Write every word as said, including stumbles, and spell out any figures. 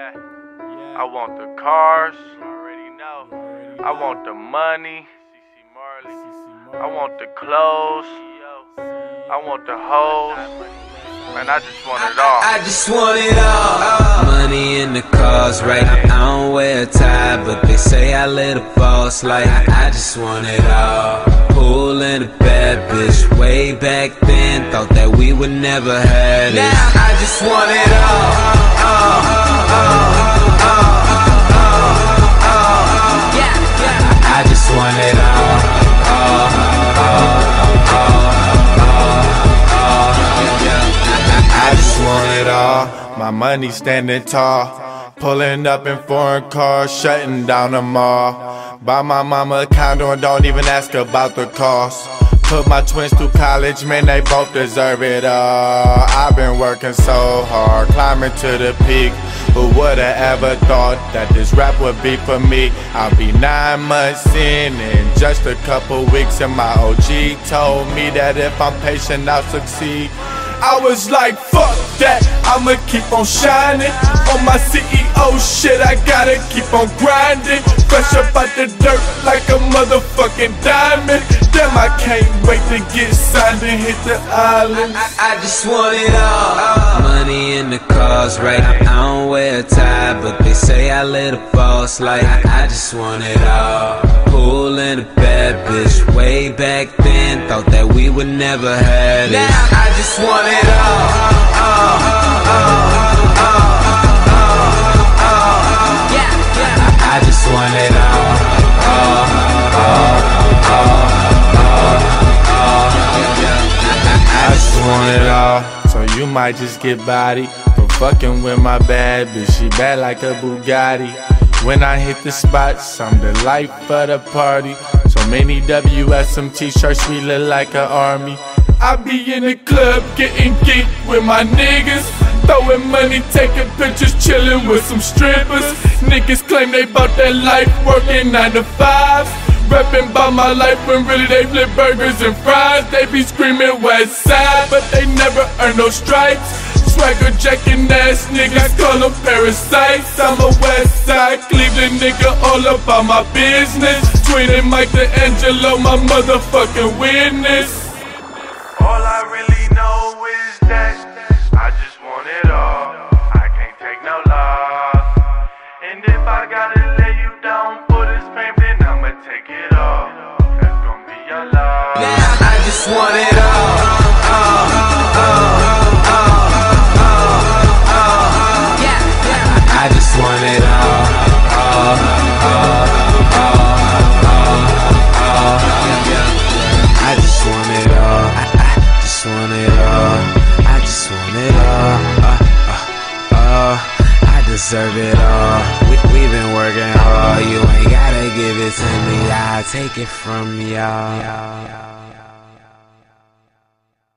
Yeah, I want the cars. Already know. I want the money. I want the clothes. I want the hoes. Man, I just want it all. I just want it all. Money in the cars, right? I don't wear a tie, but they say I live a boss life. I just want it all. Pool and a bad bitch. Way back then, thought that we would never have it. Now I just want it all. Oh, oh, oh, oh, oh. Yeah, yeah. I just want it all. Oh, oh, oh, oh, yeah. I just want it all. My money standing tall. Pulling up in foreign cars, shutting down the mall. Buy my mama a condo and don't even ask about the cost. Put my twins through college, man, they both deserve it all. I've been working so hard, climbing to the peak. Who would've ever thought that this rap would be for me? I'll be nine months in in just a couple weeks, and my O G told me that if I'm patient, I'll succeed. I was like, fuck that, I'ma keep on shining. On my C E O shit, I gotta keep on grinding. Fresh up out the dirt like a motherfucking diamond. Damn, I can't wait to get signed and hit the island. I, I, I just want it all. Money in the cars, right? I don't wear a tie, but they say I live a boss life. I, I just want it all. Pool and a bad bitch. Way back then, thought that we would never have it. Now I just want it all. Oh, oh, oh, oh, oh, oh. Yeah, yeah. I, I just want it all. Oh, oh, oh, oh, oh, yeah. I just want it all. So you might just get body for fucking with my bad bitch. She bad like a Bugatti. When I hit the spots, I'm the life of the party. So many W S M t-shirts, we look like an army. I be in the club getting geek with my niggas, throwing money, taking pictures, chilling with some strippers. Niggas claim they bout that life, working nine to fives. Rapping about my life when really they flip burgers and fries. They be screaming West Side, but they never earn no stripes. Swagger jacking ass niggas, call them parasites. I'm a West Side Cleveland nigga, all about my business. Tweeting Mike D'Angelo, my motherfucking witness. All I really know is that I just want it all. I can't take no loss. And if I gotta lay you down for this fame, then I'ma take it all. That's gonna be your loss. Now I just want it all. Oh, oh, oh, oh, oh. Yeah, yeah. I just want it all. Oh, oh, oh, oh, yeah. I just want it all. I, I just want it all. I just want it all. Uh, uh, uh, I deserve it all. We, we've been working hard. You ain't gotta give it to me. I'll take it from y'all.